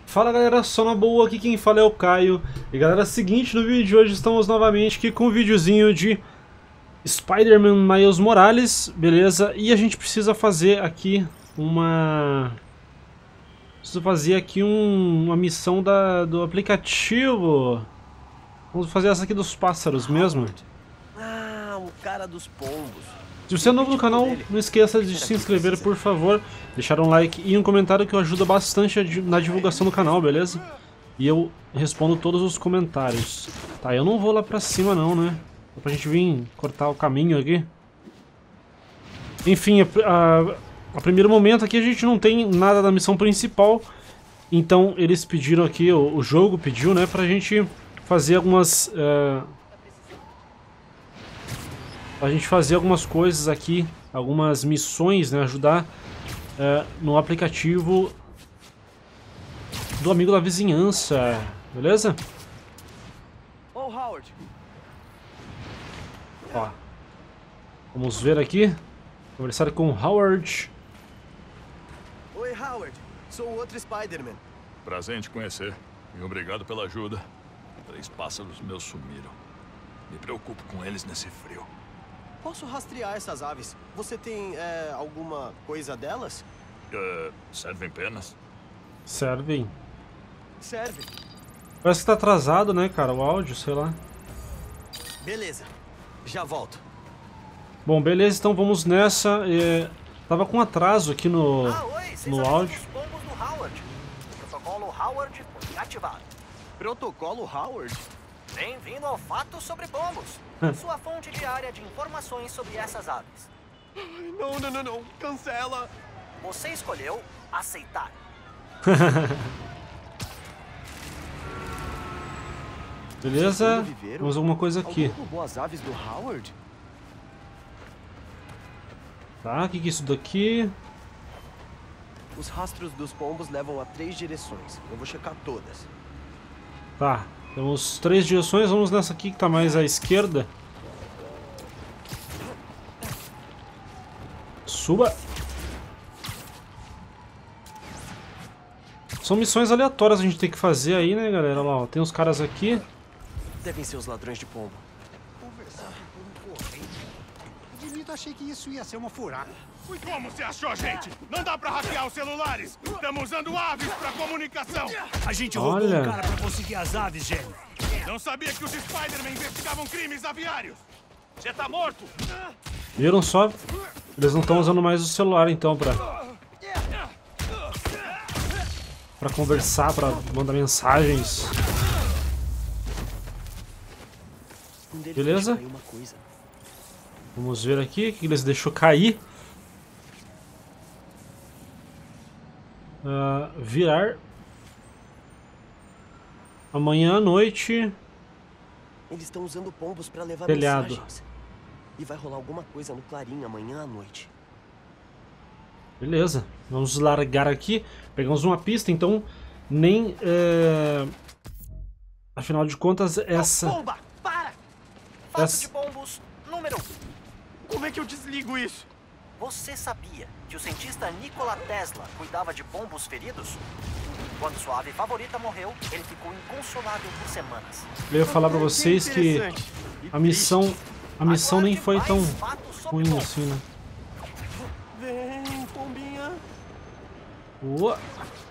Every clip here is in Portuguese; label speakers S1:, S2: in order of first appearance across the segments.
S1: Fala galera, só na boa, aqui quem fala é o Caio. E galera, seguinte, no vídeo de hoje estamos novamente aqui com um videozinho de Spider-Man Miles Morales, beleza? E a gente precisa fazer aqui uma missão do aplicativo. Vamos fazer essa aqui dos pássaros mesmo.
S2: Ah, o cara dos pombos.
S1: Se você é novo no canal, não esqueça de se inscrever, por favor, deixar um like e um comentário que ajuda bastante na divulgação do canal, beleza? E eu respondo todos os comentários. Tá, eu não vou lá pra cima não, né? Só pra gente vir cortar o caminho aqui. Enfim, a primeiro momento aqui a gente não tem nada da missão principal. Então eles pediram aqui, o jogo pediu, né, pra gente fazer algumas... a gente fazer algumas coisas aqui, algumas missões, né, ajudar no aplicativo do amigo da vizinhança, beleza?
S2: Ô, Howard.
S1: Ó, vamos ver aqui, conversar com Howard.
S2: Oi, Howard. Sou o outro Spider-Man.
S3: Prazer em te conhecer e obrigado pela ajuda. 3 pássaros meus sumiram. Me preocupo com eles nesse frio.
S2: Posso rastrear essas aves? Você tem, alguma coisa delas?
S3: Servem penas?
S1: Servem.
S2: Serve.
S1: Parece que tá atrasado, né, cara, o áudio, sei lá.
S2: Beleza. Já volto.
S1: Bom, beleza, então vamos nessa. Tava com atraso aqui no áudio.
S2: Os pombos do Howard. Protocolo Howard foi ativado. Protocolo Howard? Bem-vindo ao Fato sobre Pombos. Sua fonte diária de informações sobre essas aves. Não. Cancela. Você escolheu aceitar.
S1: Beleza, vamos alguma coisa aqui.
S2: Alguém roubou as aves do Howard?
S1: Tá, o que é isso daqui?
S2: Os rastros dos pombos levam a 3 direções. Eu vou checar todas.
S1: Tá, temos 3 direções, vamos nessa aqui que tá mais à esquerda. Suba! São missões aleatórias que a gente tem que fazer aí, né, galera? Olha lá, ó, tem uns caras aqui.
S2: Devem ser os ladrões de pombo.
S4: Conversar por um correio. Admito, achei que isso ia ser uma furada.
S5: E como você achou, gente? Não dá pra hackear os celulares! Estamos usando aves pra comunicação!
S6: A gente roubou
S1: Olha.
S6: um cara pra conseguir as aves, gêmeo.
S5: Não sabia que os Spider-Man investigavam crimes aviários! Você tá morto!
S1: Viram só? Eles não estão usando mais o celular, então, pra conversar, pra mandar mensagens.
S2: Um deles
S1: Beleza?
S2: deixou cair uma coisa.
S1: Vamos ver aqui o que eles deixou cair. Virar. Amanhã à noite.
S2: Eles estão usando pombos pra levar
S1: Telhado.
S2: mensagens. E vai rolar alguma coisa no Clarim amanhã à noite.
S1: Beleza, vamos largar aqui. Pegamos uma pista, então nem... Afinal de contas, essa...
S2: Pomba, para! Fato
S1: Essa-
S2: de pombos número 1.
S5: Como é que eu desligo isso?
S2: Você sabia que o cientista Nikola Tesla cuidava de pombos feridos? Quando sua ave favorita morreu, ele ficou inconsolável por semanas.
S1: Eu ia falar pra vocês que
S5: Interessante. E
S1: a missão nem
S2: Aguarde
S1: foi
S2: mais
S1: tão
S2: fatos sobre
S1: ruim
S2: pombos.
S1: assim, né?
S2: Vem, pombinha.
S1: Ué.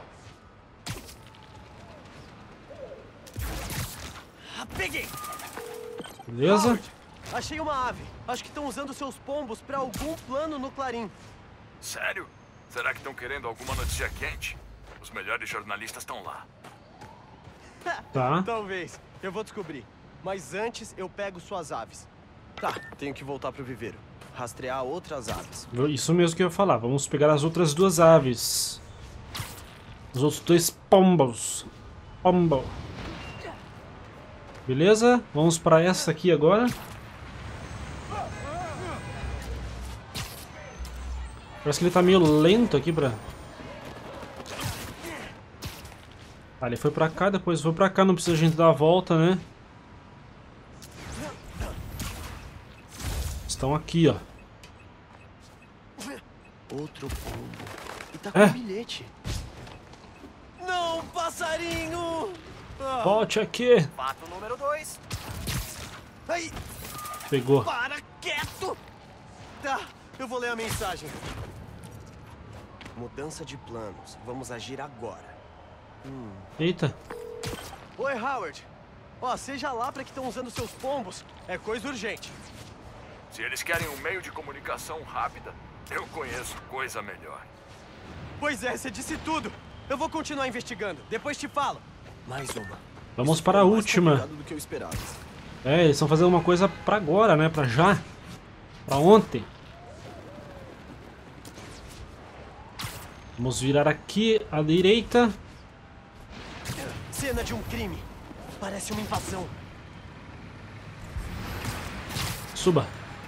S2: Peguei!
S1: Beleza?
S2: Howard, achei uma ave. Acho que estão usando seus pombos pra algum plano no Clarim.
S3: Sério? Será que estão querendo alguma notícia quente? Os melhores jornalistas estão lá.
S1: Tá.
S2: Talvez. Eu vou descobrir. Mas antes eu pego suas aves. Tá, tenho que voltar pro viveiro. Rastrear outras aves.
S1: Isso mesmo que eu ia falar. Vamos pegar as outras 2 aves. Os outros 2 pombos. Pombo. Beleza? Vamos pra essa aqui agora. Parece que ele tá meio lento aqui pra... Ah, ele foi pra cá, depois foi pra cá. Não precisa a gente dar a volta, né? Estão aqui, ó.
S2: Outro pombo. E tá com um bilhete. Não, para!
S7: Passarinho! Ah,
S1: Volte aqui.
S2: Fato número 2.
S7: ai,
S1: Pegou.
S7: para quieto! Tá, eu vou ler a mensagem. Mudança de planos. Vamos agir agora.
S1: Eita.
S7: Oi, Howard. Ó, seja lá pra que estão usando seus pombos. É coisa urgente.
S3: Se eles querem um meio de comunicação rápida, eu conheço coisa melhor.
S7: Pois é, você disse tudo. Eu vou continuar investigando. Depois te falo. Mais uma.
S1: Vamos para a última.
S7: Do que eu esperava.
S1: É, eles estão fazendo uma coisa pra agora, né? Pra já. Pra ontem. Vamos virar aqui à direita.
S7: Cena de um crime. Parece uma invasão.
S1: Suba.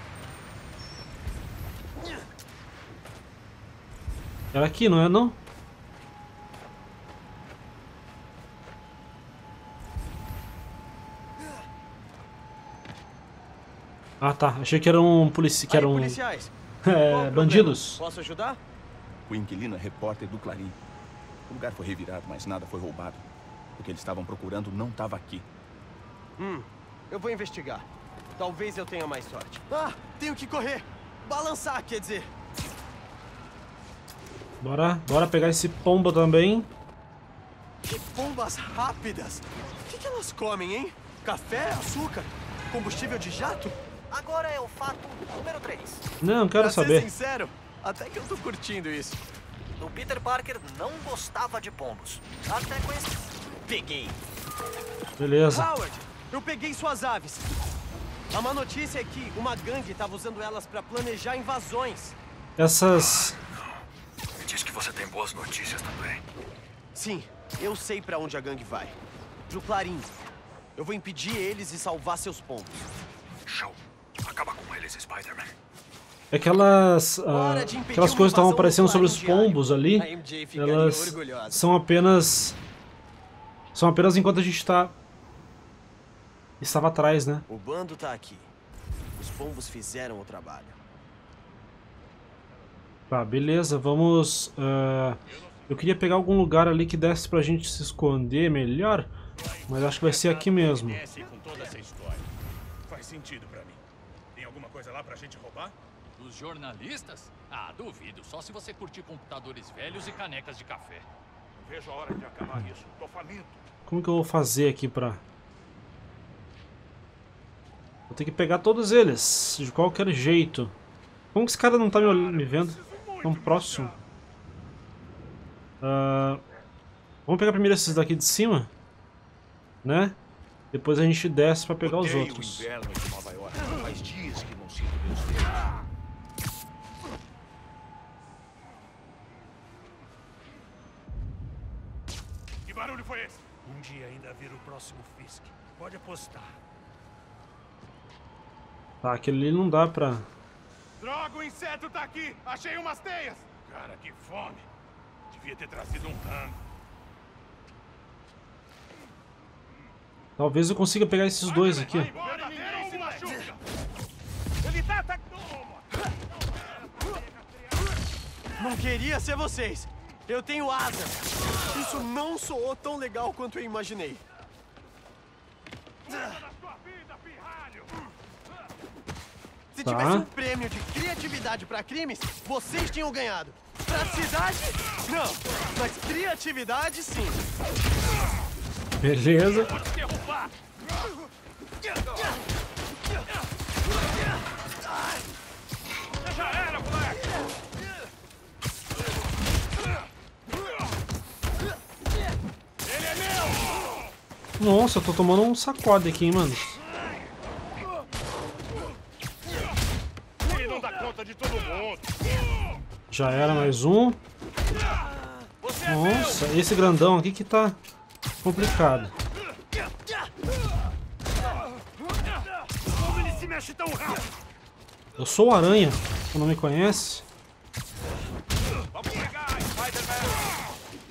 S1: Era aqui, não é não? Ah tá, achei que era um policial, que
S7: Aí,
S1: era um
S7: policiais. Qual o problema?
S1: bandidos.
S7: Posso ajudar?
S8: O inquilino é repórter do Clarim. O lugar foi revirado, mas nada foi roubado. O que eles estavam procurando não estava aqui.
S7: Eu vou investigar. Talvez eu tenha mais sorte. Ah, tenho que correr. Balançar, quer dizer.
S1: Bora pegar esse pombo também.
S7: Que bombas rápidas. O que elas comem, hein? Café, açúcar, combustível de jato?
S2: Agora é o fato número 3.
S1: Não, quero
S7: Pra ser
S1: saber.
S7: sincero, até que eu tô curtindo isso.
S2: O Peter Parker não gostava de pombos. Até conheci.
S7: Peguei.
S1: Beleza.
S7: Howard, eu peguei suas aves. A má notícia é que uma gangue estava usando elas pra planejar invasões.
S1: Essas...
S3: Me diz que você tem boas notícias também.
S7: Sim, eu sei pra onde a gangue vai. Pro Clarim. Eu vou impedir eles e salvar seus pombos.
S3: Show. Acaba com eles, Spider-Man.
S1: Aquelas
S7: Hora de impedir
S1: aquelas
S7: uma
S1: coisas que estavam
S7: invasão
S1: aparecendo
S7: do
S1: sobre os
S7: Clarim Diário.
S1: pombos ali,
S7: A MJ ficaria
S1: elas
S7: orgulhosa.
S1: são apenas enquanto a gente estava atrás, né?
S7: O bando tá aqui. Os pombos fizeram o trabalho.
S1: Tá, beleza, vamos... eu queria pegar algum lugar ali que desse pra gente se esconder melhor, mas acho que vai ser aqui mesmo.
S5: Conhece com toda essa história. Faz sentido pra mim. Tem alguma coisa lá pra gente roubar?
S9: Dos jornalistas? Ah, duvido. Só se você curtir computadores velhos e canecas de café.
S5: Não vejo a hora de acabar isso. Tô faminto.
S1: Como que eu vou fazer aqui pra... Vou ter que pegar todos eles, de qualquer jeito. Como que esse cara não tá me vendo? Tão próximo. Vamos pegar primeiro esses daqui de cima, né? Depois a gente desce pra pegar os
S5: Odeio
S1: outros.
S5: o inverno de Nova York. Faz dias que não sinto meus dedos. Que barulho foi esse?
S6: Um dia ainda vira o próximo Fisk. Pode apostar.
S1: Tá, aquele ali não dá pra...
S5: Droga, o inseto tá aqui! Achei umas teias! Cara, que fome! Devia ter trazido um rango.
S1: Talvez eu consiga pegar esses dois aqui.
S5: Vai embora, ninguém se machuca! Ele tá atacando!
S7: Não queria ser vocês. Eu tenho asas. Isso não soou tão legal quanto eu imaginei.
S5: Na sua vida, pirralho!
S7: Se
S1: Tá.
S7: tivesse um prêmio de criatividade pra crimes, vocês tinham ganhado. Pra cidade, não. Mas criatividade, sim.
S1: Beleza.
S5: Vou te derrubar! Já era, moleque! Ele é meu!
S1: Nossa, eu tô tomando um sacode aqui, hein, mano.
S5: Ele não dá conta de todo mundo!
S1: Já era mais um.
S5: Você é
S1: Nossa, esse grandão aqui que tá complicado.
S5: Como ele se mexe tão rápido?
S1: Eu sou o Aranha, você não me conhece?
S5: Vamos pegar, Spider-Man!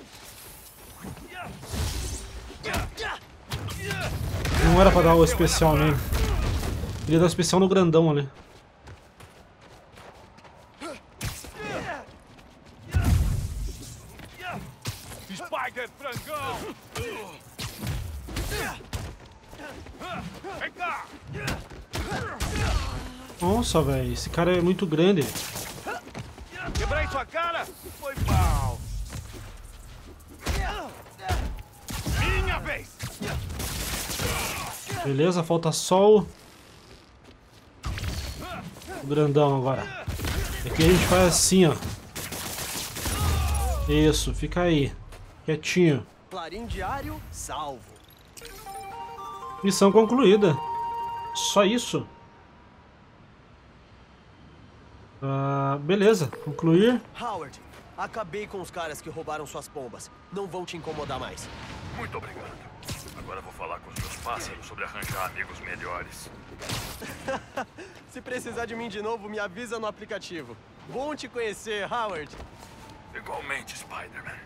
S1: Não era pra dar o especial nele. Queria dar o especial no grandão ali.
S5: Spider Frangão! Vem cá!
S1: Nossa, velho, esse cara é muito grande.
S5: Quebrei sua cara? Foi mal. Minha vez!
S1: Beleza, falta só o grandão agora. Aqui a gente faz assim, ó. Isso, fica aí. Quietinho.
S7: Clarim diário, salvo.
S1: Missão concluída. Só isso. Beleza, concluir.
S7: Howard, acabei com os caras que roubaram suas pombas. Não vão te incomodar mais.
S3: Muito obrigado. Agora vou falar com os meus pássaros sobre arranjar amigos melhores.
S7: Se precisar de mim de novo, me avisa no aplicativo. Bom te conhecer, Howard.
S3: Igualmente, Spider-Man.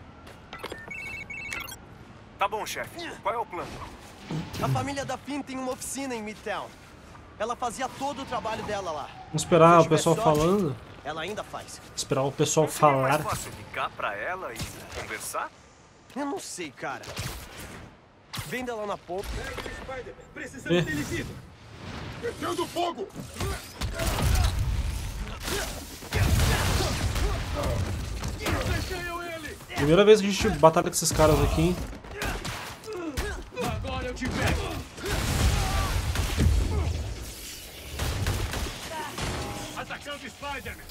S2: Tá bom, chefe. Qual é o plano?
S7: A família da Finn tem uma oficina em Midtown. Ela fazia todo o trabalho dela lá.
S1: Vamos esperar
S7: Se
S1: o pessoal
S7: tiver sorte,
S1: falando.
S7: Ela ainda faz.
S1: Esperar o pessoal
S2: Não seria mais
S1: falar.
S2: fácil ligar pra ela e conversar?
S7: Eu não sei, cara. Venda lá na ponta.
S1: É.
S5: Metendo fogo!
S1: Primeira vez que a gente batalha com esses caras aqui, hein?
S6: Agora eu te pego.
S5: Atacando Spider-Man!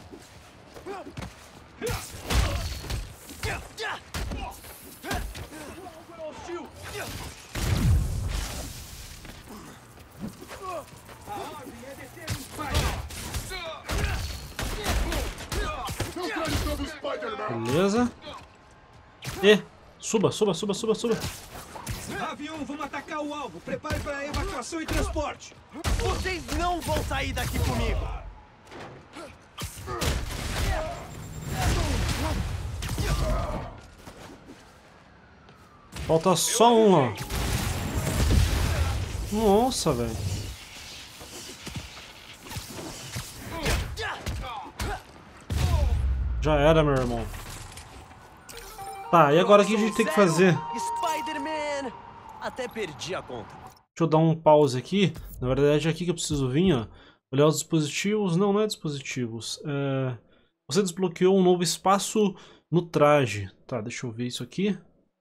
S1: Beleza. E suba, suba, suba, suba, suba.
S6: Avião, vamos atacar o alvo. Prepare para evacuação e transporte.
S7: Vocês não vão sair daqui comigo.
S1: Falta só um, ó. Nossa, velho. Já era, meu irmão. Tá, e agora o que a gente tem que fazer?
S7: Spider-Man! Até perdi a conta.
S1: Deixa eu dar um pause aqui. Na verdade é aqui que eu preciso vir, ó. Olhar os dispositivos. Não, não é dispositivos. Você desbloqueou um novo espaço no traje. Tá, deixa eu ver isso aqui.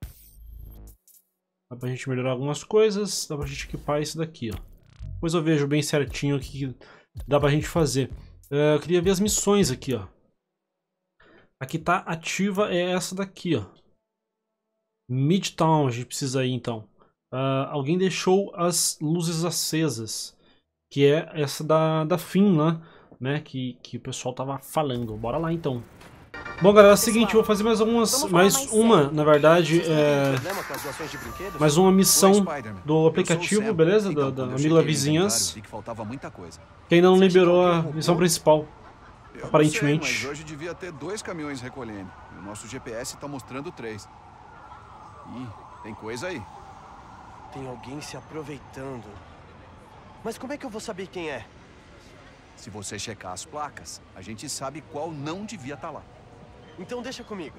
S1: Dá pra gente melhorar algumas coisas. Dá pra gente equipar isso daqui, ó. Depois eu vejo bem certinho o que dá pra gente fazer. Eu queria ver as missões aqui, ó. A que tá ativa é essa daqui, ó. Midtown, a gente precisa ir então. Alguém deixou as luzes acesas. Que é essa da Finn lá, né? Que o pessoal tava falando. Bora lá então. Bom, galera, é o seguinte, eu vou fazer mais uma, na verdade, mais uma missão do aplicativo, beleza? Da amigo da vizinhança. Que ainda não liberou a missão principal, aparentemente.
S10: Mas hoje devia ter 2 caminhões recolhendo. O nosso GPS tá mostrando 3. Ih, tem coisa aí.
S7: Tem alguém se aproveitando. Mas como é que eu vou saber quem é?
S10: Se você checar as placas, a gente sabe qual não devia estar lá.
S7: Então deixa comigo.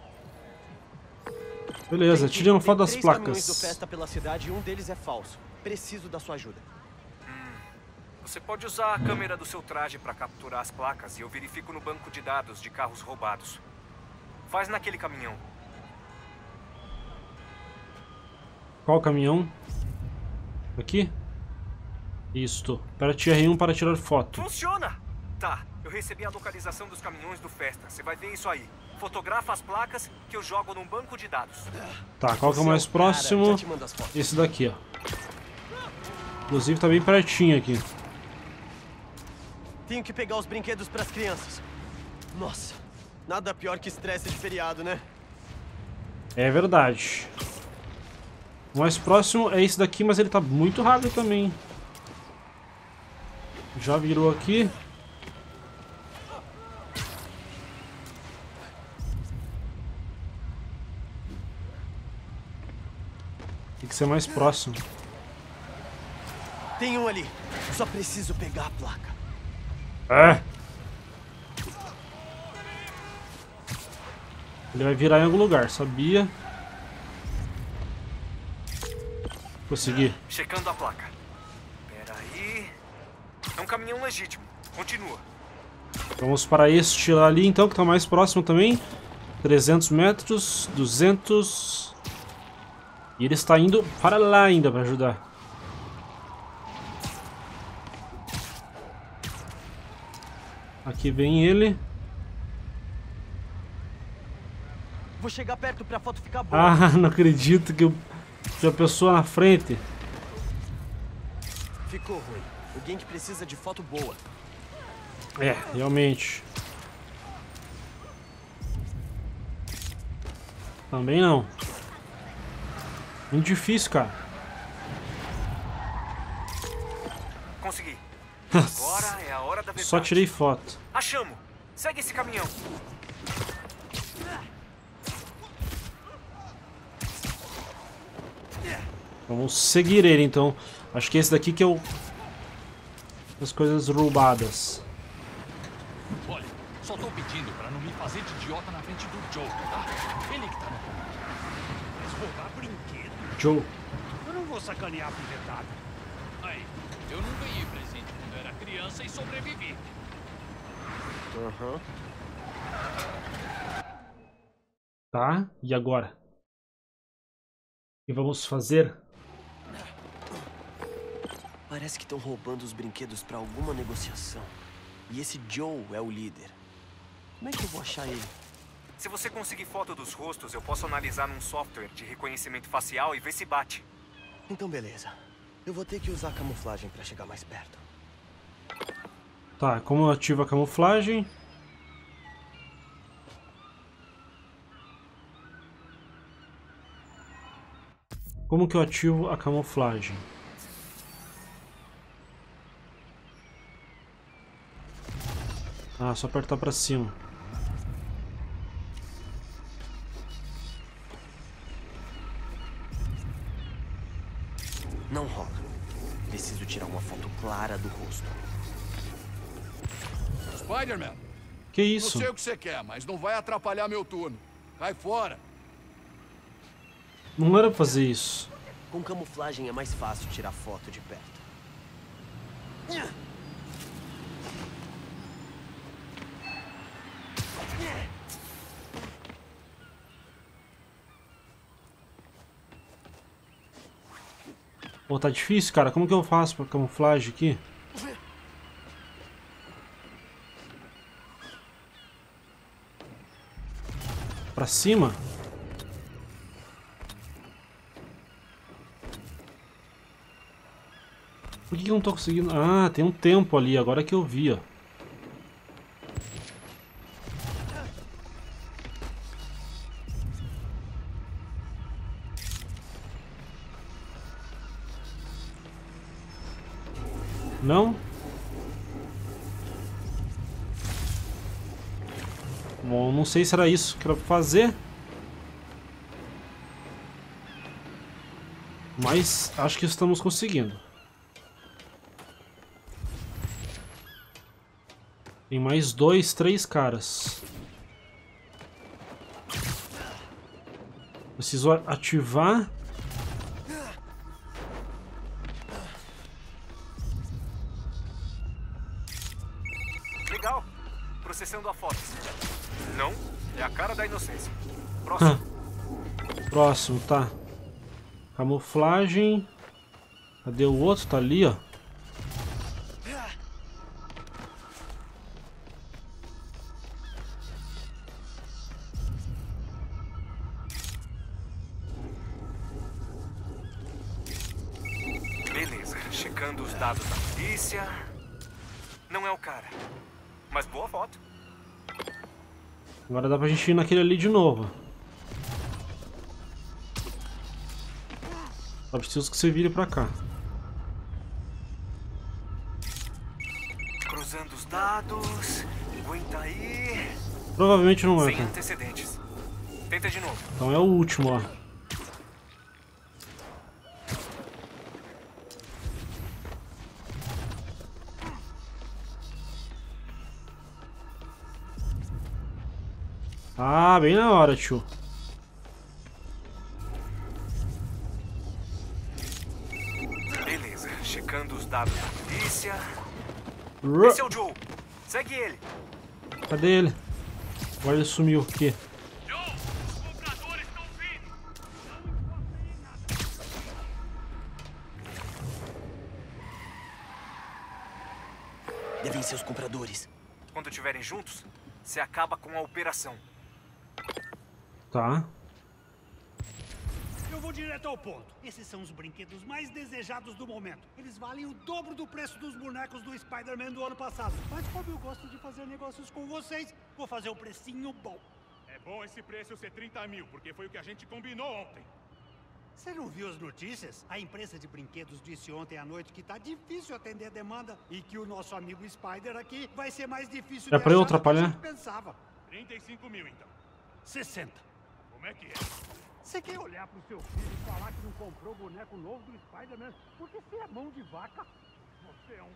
S1: Beleza, tirando foto das
S7: Tem 3 caminhões
S1: placas.
S7: do Festa pela cidade e um deles é falso. Preciso da sua ajuda.
S2: Você pode usar a câmera do seu traje para capturar as placas e eu verifico no banco de dados de carros roubados. Faz naquele caminhão.
S1: Qual caminhão? Aqui? Isto. Aperte R1 para tirar foto.
S2: Funciona! Tá, eu recebi a localização dos caminhões do Festa. Você vai ver isso aí. Fotografa as placas que eu jogo num banco de dados.
S1: Tá, qual que é o mais próximo? Esse daqui, ó. Inclusive tá bem pertinho aqui.
S7: Tenho que pegar os brinquedos para as crianças. Nossa, nada pior que estresse de feriado, né?
S1: É verdade. O mais próximo é esse daqui, mas ele tá muito rápido também. Já virou aqui. Tem que ser mais próximo.
S7: Tem um ali. Só preciso pegar a placa.
S1: Ele vai virar em algum lugar, sabia? Consegui.
S2: Checando a placa. Peraí. É um caminhão legítimo. Continua.
S1: Vamos para este lá ali então, que tá mais próximo também. 300 metros, 200. E ele está indo para lá ainda para ajudar. Aqui vem ele.
S7: Vou chegar perto pra foto ficar boa.
S1: Ah, não acredito que a pessoa na frente.
S7: Ficou ruim. O Genk precisa de foto boa.
S1: É, realmente. Também não. Muito difícil, cara.
S2: Consegui. Agora é a hora da verdade.
S1: Só tirei foto.
S2: Achamos. Segue esse caminhão.
S1: Vamos seguir ele então. Acho que esse daqui que é o... as coisas roubadas.
S9: Olha, só tô pedindo pra não me fazer de idiota na frente do Joe, tá? Ele que tá no comando.
S6: Mas roubar brinquedo?
S1: Joe.
S6: Eu não vou sacanear a pivetada.
S9: Aí, eu não ganhei presente quando era criança e sobrevivi.
S1: Tá, e agora? O que vamos fazer?
S7: Parece que estão roubando os brinquedos pra alguma negociação. E esse Joe é o líder. Como é que eu vou achar ele?
S2: Se você conseguir foto dos rostos, eu posso analisar num software de reconhecimento facial e ver se bate.
S7: Então beleza. Eu vou ter que usar camuflagem pra chegar mais perto.
S1: Tá, como eu ativo a camuflagem? Como que eu ativo a camuflagem? Ah, só apertar pra cima.
S7: Não rola. Preciso tirar uma foto clara do rosto.
S5: Spider-Man,
S1: Que
S5: não
S1: isso?
S5: sei o que você quer, mas não vai atrapalhar meu turno. Cai fora.
S1: Não era pra fazer isso.
S7: Com camuflagem é mais fácil tirar foto de perto.
S1: Pô, tá difícil, cara. Como que eu faço pra camuflagem aqui? Pra cima? Por que eu não tô conseguindo? Ah, tem um tempo ali, agora que eu vi, ó. Não? Bom, não sei se era isso que era pra fazer. Mas acho que estamos conseguindo. Tem mais 2, 3 caras. Preciso ativar.
S2: Legal. Processando a foto. Não, é a cara da inocência. Próximo.
S1: Próximo, tá. Camuflagem. Cadê o outro? Tá ali, ó.
S2: Beleza, checando os dados da polícia. Não é o cara, mas boa foto.
S1: Agora dá pra gente ir naquele ali de novo. Só preciso que você vire pra cá.
S2: Cruzando os dados. Aguenta aí.
S1: Provavelmente não é,
S2: Sem
S1: cara.
S2: antecedentes. Tenta de novo.
S1: Então é o último, ó. Ah, bem na hora, tio.
S2: Checando os dados da polícia.
S1: Ru-
S2: Esse é o Joe. Segue ele.
S1: Cadê ele? Agora ele sumiu aqui.
S7: Devem ser os compradores.
S2: Quando estiverem juntos, você acaba com a operação.
S1: Tá.
S4: Eu vou direto ao ponto. Esses são os brinquedos mais desejados do momento. Eles valem o dobro do preço dos bonecos do Spider-Man do ano passado. Mas como eu gosto de fazer negócios com vocês, vou fazer um precinho bom.
S5: É bom esse preço ser 30 mil, porque foi o que a gente combinou ontem.
S4: Você não viu as notícias? A empresa de brinquedos disse ontem à noite que tá difícil atender a demanda e que o nosso amigo Spider aqui vai ser mais difícil
S1: É
S4: de
S1: pra eu
S4: achar do que a
S1: atrapalhar?
S4: gente pensava.
S5: 35 mil, então.
S4: 60.
S5: Como é que é?
S4: Você quer olhar pro seu filho e falar que não comprou boneco novo do Spider-Man porque você é mão de vaca?
S5: Você é um...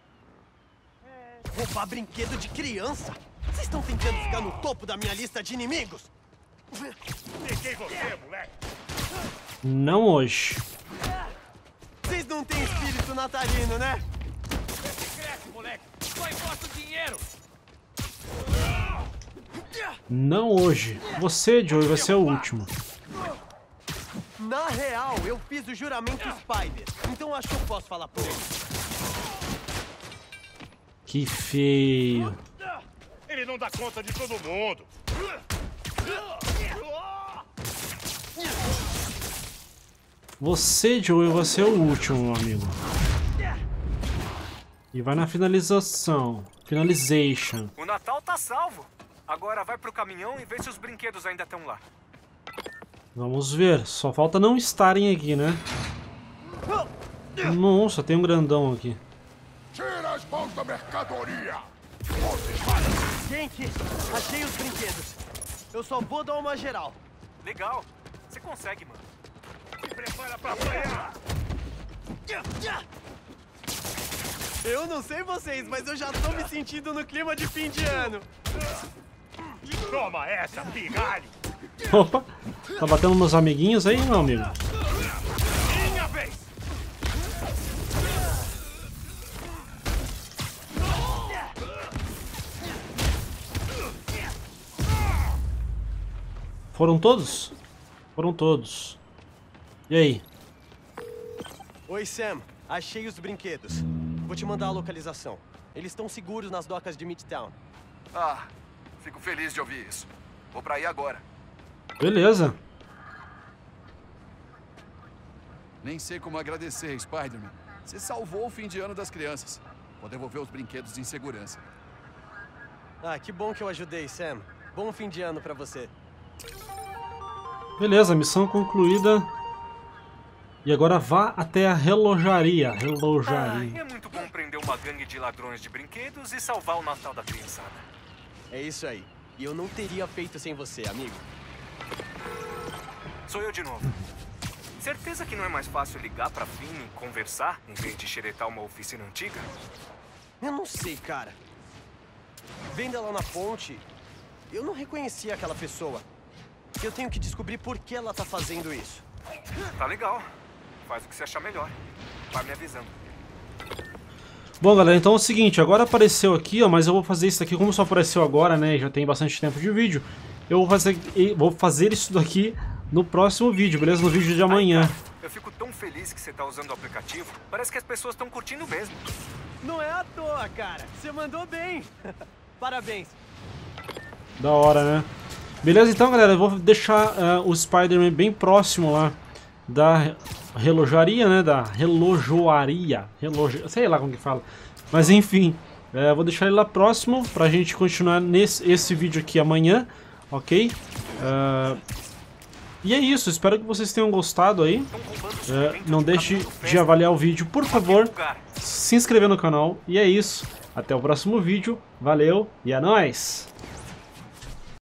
S7: Roubar brinquedo de criança? Vocês estão tentando ficar no topo da minha lista de inimigos?
S5: Peguei você, moleque!
S1: Não hoje.
S7: Vocês não têm espírito natalino, né?
S9: Cresce, moleque! Só importa o dinheiro!
S1: Não hoje. Você, Joey, vai ser o último.
S7: Na real, eu fiz o juramento Spider. Então acho que eu posso falar por ele.
S1: Que feio.
S5: Ele não dá conta de todo mundo.
S1: Você, Joey, vai ser o último, meu amigo. E vai na finalização. Finalization.
S2: O Natal tá salvo. Agora vai pro caminhão e vê se os brinquedos ainda estão lá.
S1: Vamos ver. Só falta não estarem aqui, né? Nossa, tem um grandão aqui.
S5: Tira as mãos da mercadoria!
S7: Gente, achei os brinquedos. Eu só vou dar uma geral.
S2: Legal. Você consegue, mano.
S5: Se prepara pra apanhar!
S7: Eu não sei vocês, mas eu já tô me sentindo no clima de fim de ano.
S5: Toma essa, pigalho!
S1: Opa, tá batendo meus amiguinhos aí, meu amigo?
S5: Minha vez!
S1: Foram todos? Foram todos. E aí?
S7: Oi, Sam. Achei os brinquedos. Vou te mandar a localização. Eles estão seguros nas docas de Midtown.
S10: Ah, fico feliz de ouvir isso. Vou pra aí agora.
S1: Beleza.
S10: Nem sei como agradecer, Spider-Man. Você salvou o fim de ano das crianças. Vou devolver os brinquedos em segurança.
S7: Ah, que bom que eu ajudei, Sam. Bom fim de ano pra você.
S1: Beleza, missão concluída. E agora vá até a relojaria.
S2: É muito bom prender uma gangue de ladrões de brinquedos e salvar o Natal da criançada.
S7: É isso aí. E eu não teria feito sem você, amigo.
S2: Sou eu de novo. Certeza que não é mais fácil ligar pra Finn e conversar, em vez de xeretar uma oficina antiga?
S7: Eu não sei, cara. Vendo ela na ponte, eu não reconheci aquela pessoa. Eu tenho que descobrir por que ela tá fazendo isso.
S2: Tá legal. Faz o que você achar melhor. Vai me avisando.
S1: Bom, galera, então é o seguinte, agora apareceu aqui, ó, mas eu vou fazer isso aqui, como só apareceu agora, né, já tem bastante tempo de vídeo, eu vou fazer isso daqui no próximo vídeo, beleza? No vídeo de amanhã.
S2: Ai, cara, eu fico tão feliz que você tá usando o aplicativo, parece que as pessoas estão curtindo mesmo.
S7: Não é à toa, cara. Você mandou bem. Parabéns.
S1: Da hora, né? Beleza, então, galera, eu vou deixar o Spider-Man bem próximo lá da relojaria, né? Da relojoaria. Sei lá como que fala. Mas enfim, vou deixar ele lá próximo pra gente continuar esse vídeo aqui amanhã, ok? E é isso, espero que vocês tenham gostado aí. Não deixe de avaliar o vídeo, por favor. Se inscrever no canal. E é isso, até o próximo vídeo. Valeu e é nóis!